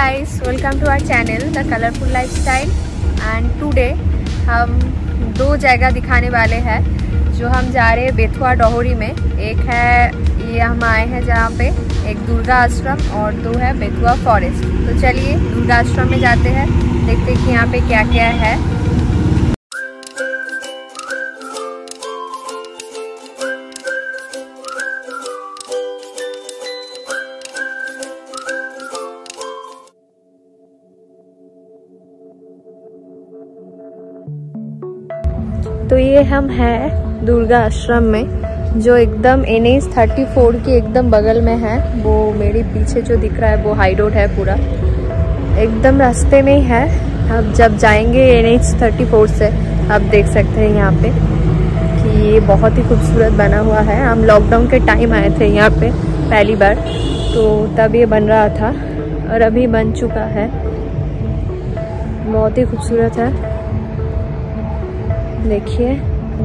guys, welcome to our channel The Colorful Lifestyle and today हम दो जगह दिखाने वाले हैं जो हम जा रहे हैं बेथुआ डहोरी में। एक है ये हम आए हैं जहाँ पे एक दुर्गा आश्रम और दो है बेथुआ फॉरेस्ट। तो चलिए दुर्गा आश्रम में जाते हैं, देखते हैं कि यहाँ पे क्या क्या है। तो ये हम हैं दुर्गा आश्रम में जो एकदम NH 34 के एकदम बगल में है। वो मेरे पीछे जो दिख रहा है वो हाई रोड है, पूरा एकदम रास्ते में ही है। अब जब जाएंगे NH 34 से आप देख सकते हैं यहाँ पे कि ये बहुत ही खूबसूरत बना हुआ है। हम लॉकडाउन के टाइम आए थे यहाँ पे पहली बार, तो तब ये बन रहा था और अभी बन चुका है। बहुत ही खूबसूरत है, देखिए।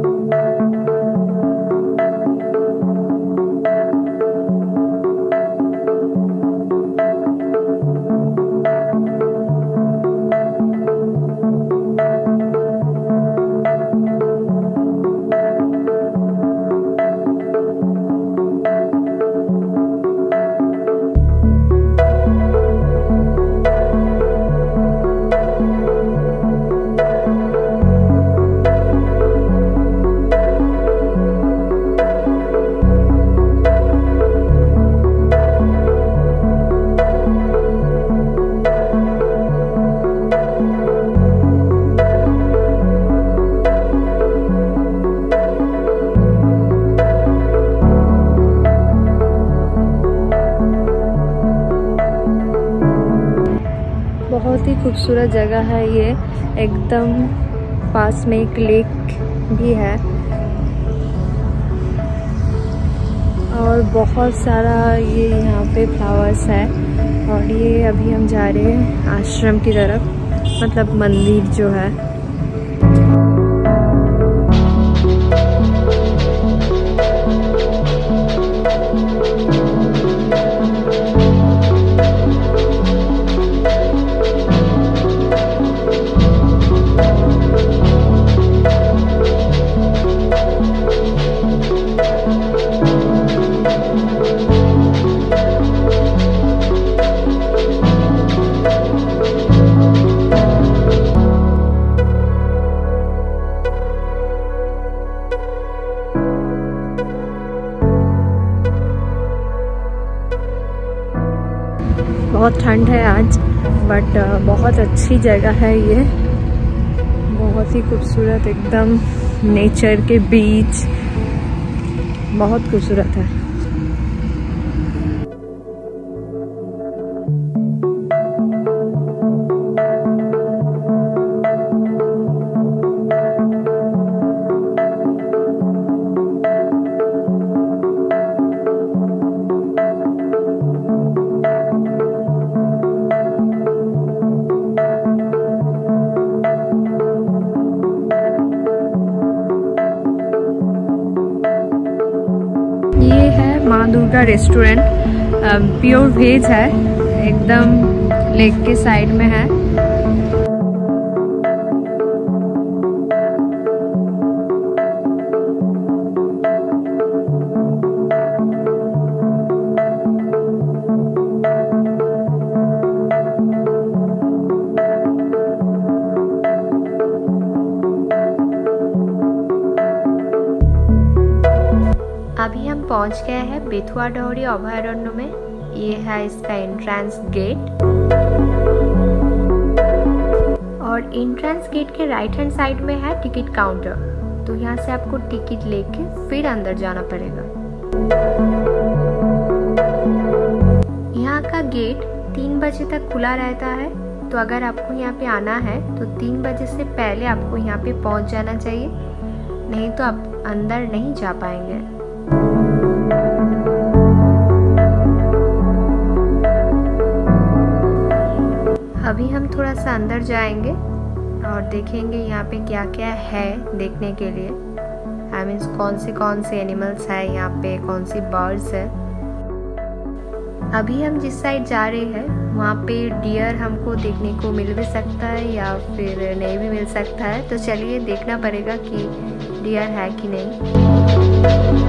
बहुत ही खूबसूरत जगह है ये, एकदम पास में एक लेक भी है और बहुत सारा ये यहाँ पे फ्लावर्स है। और ये अभी हम जा रहे हैं आश्रम की तरफ, मतलब मंदिर जो है। बहुत ठंड है आज, बट बहुत अच्छी जगह है ये। बहुत ही खूबसूरत, एकदम नेचर के बीच, बहुत खूबसूरत है। ये है माँ दुर्गा रेस्टोरेंट, प्योर वेज है, एकदम लेक के साइड में है। अभी हम पहुंच गए हैं बेथुआ डहोरी अभयारण्य में। ये है इसका एंट्रेंस गेट और एंट्रेंस गेट के राइट हैंड साइड में है टिकट काउंटर। तो यहाँ से आपको टिकट लेके फिर अंदर जाना पड़ेगा। यहाँ का गेट 3 बजे तक खुला रहता है, तो अगर आपको यहाँ पे आना है तो 3 बजे से पहले आपको यहाँ पे पहुँच जाना चाहिए, नहीं तो आप अंदर नहीं जा पाएंगे। अभी हम थोड़ा सा अंदर जाएंगे और देखेंगे यहाँ पे क्या क्या है देखने के लिए। कौन से एनिमल्स है यहाँ पे, कौन सी बर्ड्स है। अभी हम जिस साइड जा रहे हैं वहाँ पे डियर हमको देखने को मिल भी सकता है या फिर नहीं भी मिल सकता है, तो चलिए देखना पड़ेगा कि डियर है कि नहीं।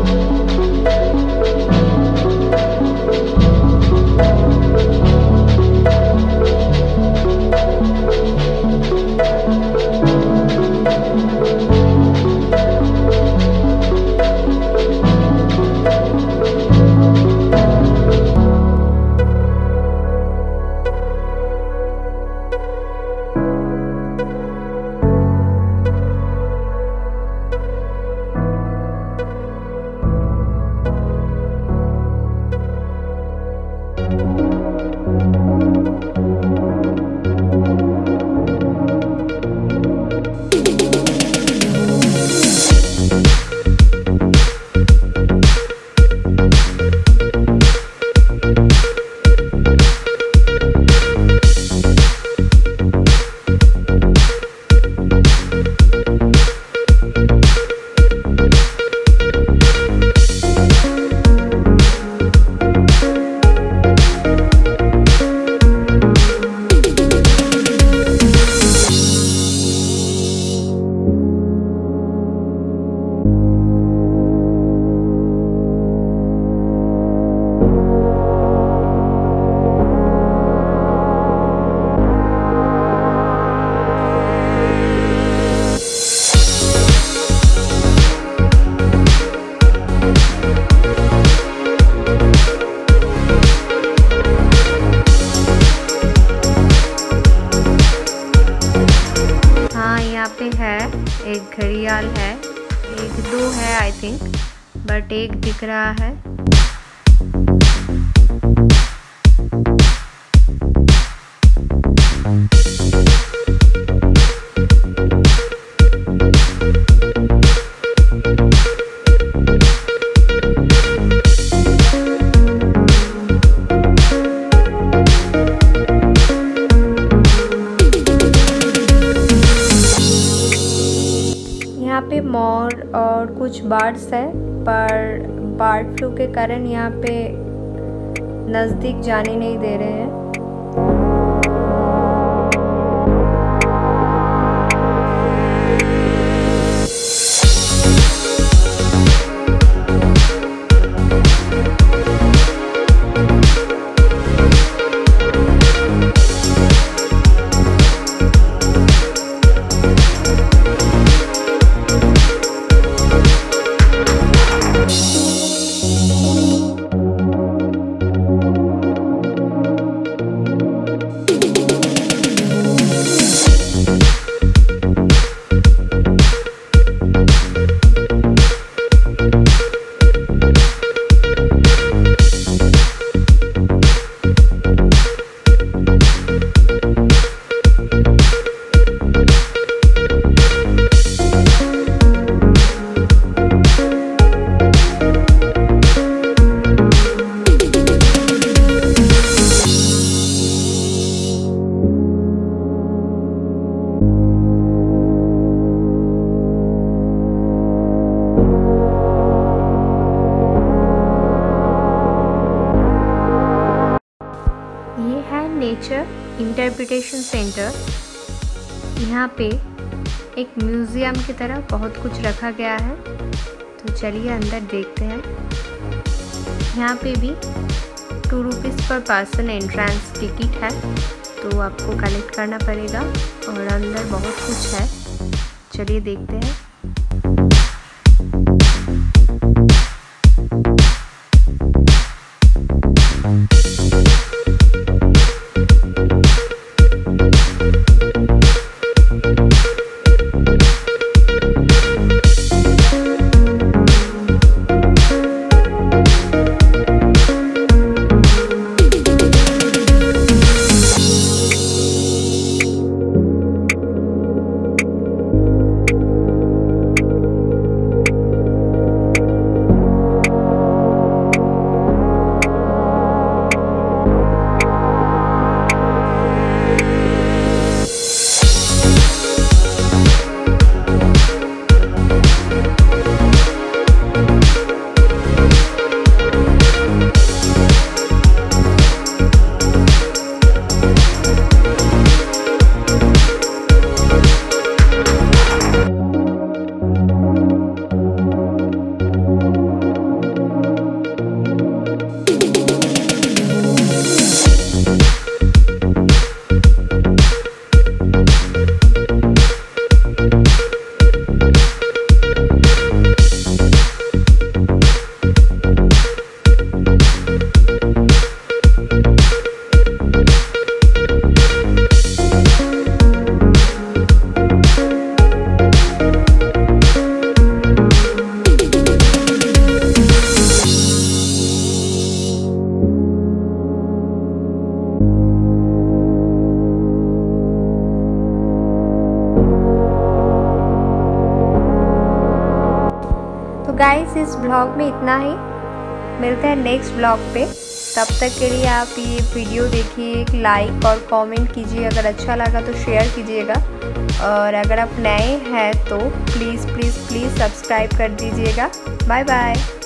यहाँ पे है एक घड़ियाल है, एक दो है आई थिंक, बट एक दिख रहा है। यहाँ पे मोर और कुछ बर्ड्स है, पर बर्ड फ्लू के कारण यहाँ पे नज़दीक जाने नहीं दे रहे हैं। Nature interpretation centre. यहाँ पे एक म्यूज़ियम की तरह बहुत कुछ रखा गया है, तो चलिए अंदर देखते हैं। यहाँ पे भी 2 रुपीज़ पर पर्सन एंट्रेंस टिकट है, तो आपको कलेक्ट करना पड़ेगा और अंदर बहुत कुछ है। चलिए देखते हैं। इस ब्लॉग में इतना ही। मिलते हैं नेक्स्ट ब्लॉग पे। तब तक के लिए आप ये वीडियो देखिए, लाइक और कमेंट कीजिए। अगर अच्छा लगा तो शेयर कीजिएगा, और अगर आप नए हैं तो प्लीज़ प्लीज़ प्लीज़ सब्सक्राइब कर दीजिएगा। Bye bye.